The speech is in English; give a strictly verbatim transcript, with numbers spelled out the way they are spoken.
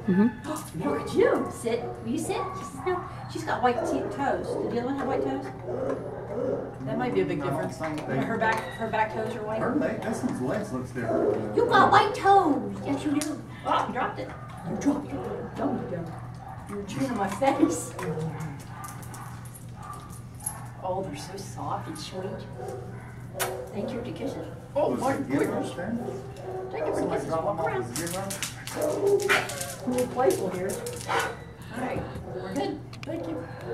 Mm-hmm. Look at you. Sit. Will you sit? She says, no. She's got white te- toes. Did the other one have white toes? That might be a big difference. Her back, her back toes are white. Her leg, this one's legs looks different. You got white toes. Yes, you do. Oh, you dropped it. You dropped it. No, you don't. You're chewing on my face. Oh, they're so soft and sweet. Thank you for the kisses. Oh, my goodness. Thank you for the kisses. Walk around. A little playful here. All right, we're good. Thank you.